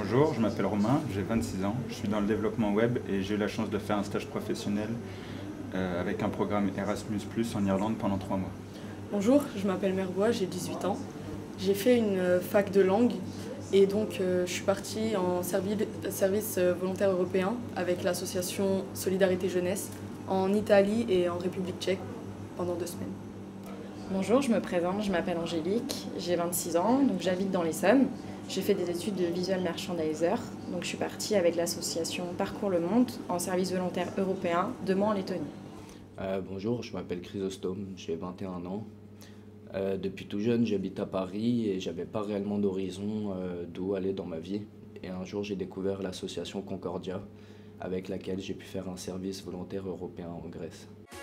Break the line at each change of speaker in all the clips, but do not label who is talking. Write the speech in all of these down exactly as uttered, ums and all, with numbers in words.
Bonjour, je m'appelle Romain, j'ai vingt-six ans, je suis dans le développement web et j'ai eu la chance de faire un stage professionnel euh, avec un programme Erasmus plus, en Irlande pendant trois mois.
Bonjour, je m'appelle Merbois, j'ai dix-huit ans. J'ai fait une euh, fac de langue et donc euh, je suis partie en servi- service euh, volontaire européen avec l'association Solidarité Jeunesse en Italie et en République tchèque pendant deux semaines.
Bonjour, je me présente, je m'appelle Angélique, j'ai vingt-six ans, donc j'habite dans l'Essonne. J'ai fait des études de visual merchandiser, donc je suis partie avec l'association Parcours le Monde en service volontaire européen, deux mois en Lettonie.
Euh, bonjour, je m'appelle Chrysostome, j'ai vingt et un ans. Euh, depuis tout jeune, j'habite à Paris et j'avais pas réellement d'horizon euh, d'où aller dans ma vie. Et un jour, j'ai découvert l'association Concordia, avec laquelle j'ai pu faire un service volontaire européen en Grèce.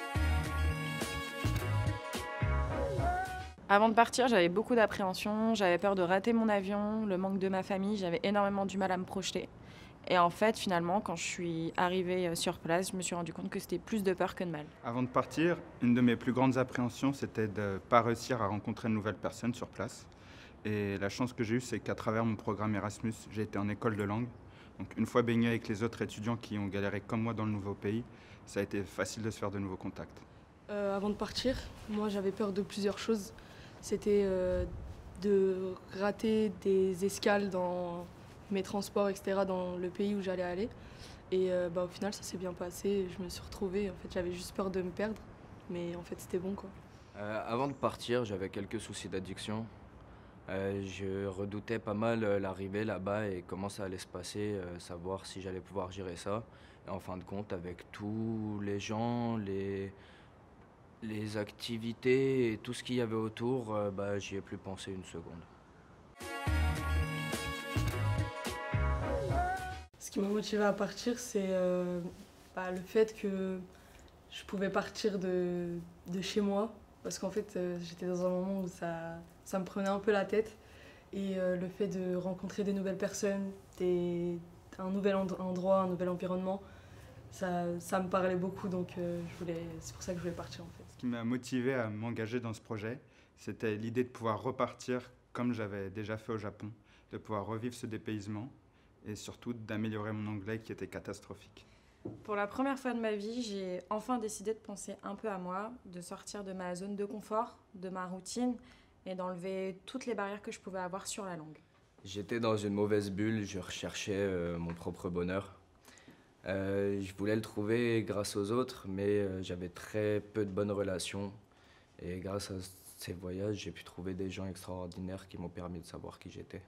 Avant de partir, j'avais beaucoup d'appréhension, j'avais peur de rater mon avion, le manque de ma famille, j'avais énormément du mal à me projeter. Et en fait, finalement, quand je suis arrivée sur place, je me suis rendu compte que c'était plus de peur que de mal.
Avant de partir, une de mes plus grandes appréhensions, c'était de ne pas réussir à rencontrer de nouvelles personnes sur place. Et la chance que j'ai eue, c'est qu'à travers mon programme Erasmus, j'ai été en école de langue. Donc une fois baigné avec les autres étudiants qui ont galéré comme moi dans le nouveau pays, ça a été facile de se faire de nouveaux contacts.
Euh, avant de partir, moi j'avais peur de plusieurs choses. C'était euh, de rater des escales dans mes transports, et cetera, dans le pays où j'allais aller. Et euh, bah, au final, ça s'est bien passé. Je me suis retrouvée. En fait, j'avais juste peur de me perdre, mais en fait, c'était bon, quoi.
Euh, avant de partir, j'avais quelques soucis d'addiction. Euh, je redoutais pas mal euh, l'arrivée là-bas et comment ça allait se passer, euh, savoir si j'allais pouvoir gérer ça. Et en fin de compte, avec tous les gens, les, les activités et tout ce qu'il y avait autour, euh, bah, j'y ai plus pensé une seconde.
Ce qui m'a motivée à partir, c'est euh, bah, le fait que je pouvais partir de, de chez moi. Parce qu'en fait, euh, j'étais dans un moment où ça, ça me prenait un peu la tête. Et euh, le fait de rencontrer des nouvelles personnes, des, un nouvel end- endroit, un nouvel environnement, ça, ça me parlait beaucoup. Donc euh, je voulais, c'est pour ça que je voulais partir en fait.
Ce qui m'a motivé à m'engager dans ce projet, c'était l'idée de pouvoir repartir comme j'avais déjà fait au Japon, de pouvoir revivre ce dépaysement et surtout d'améliorer mon anglais qui était catastrophique.
Pour la première fois de ma vie, j'ai enfin décidé de penser un peu à moi, de sortir de ma zone de confort, de ma routine et d'enlever toutes les barrières que je pouvais avoir sur la langue.
J'étais dans une mauvaise bulle, je recherchais euh, mon propre bonheur. Euh, je voulais le trouver grâce aux autres, mais euh, j'avais très peu de bonnes relations. Et grâce à ces voyages, j'ai pu trouver des gens extraordinaires qui m'ont permis de savoir qui j'étais.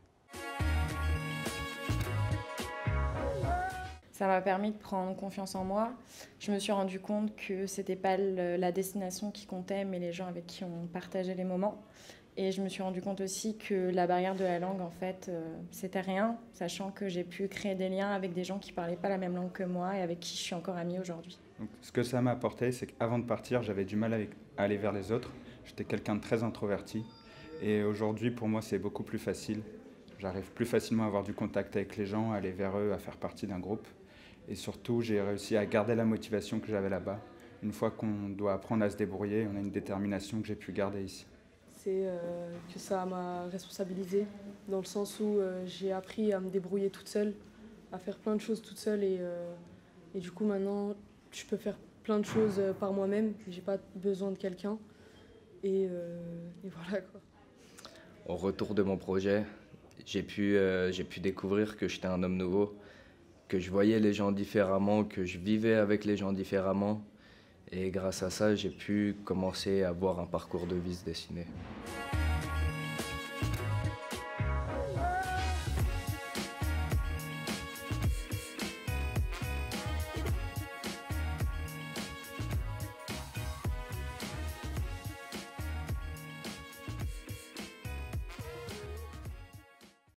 Ça m'a permis de prendre confiance en moi. Je me suis rendu compte que c'était pas le- la destination qui comptait, mais les gens avec qui on partageait les moments. Et je me suis rendu compte aussi que la barrière de la langue, en fait, euh, c'était rien, sachant que j'ai pu créer des liens avec des gens qui parlaient pas la même langue que moi et avec qui je suis encore amie aujourd'hui.
Donc, ce que ça m'a apporté, c'est qu'avant de partir, j'avais du mal avec- à aller vers les autres. J'étais quelqu'un de très introverti. Et aujourd'hui, pour moi, c'est beaucoup plus facile. J'arrive plus facilement à avoir du contact avec les gens, à aller vers eux, à faire partie d'un groupe. Et surtout, j'ai réussi à garder la motivation que j'avais là-bas. Une fois qu'on doit apprendre à se débrouiller, on a une détermination que j'ai pu garder ici.
C'est euh, que ça m'a responsabilisée, dans le sens où euh, j'ai appris à me débrouiller toute seule, à faire plein de choses toute seule. Et, euh, et du coup, maintenant, je peux faire plein de choses euh, par moi-même. J'ai pas besoin de quelqu'un. Et, euh, et voilà quoi.
Au retour de mon projet, j'ai pu, euh, j'ai pu découvrir que j'étais un homme nouveau, que je voyais les gens différemment, que je vivais avec les gens différemment. Et grâce à ça, j'ai pu commencer à avoir un parcours de vie se dessiner.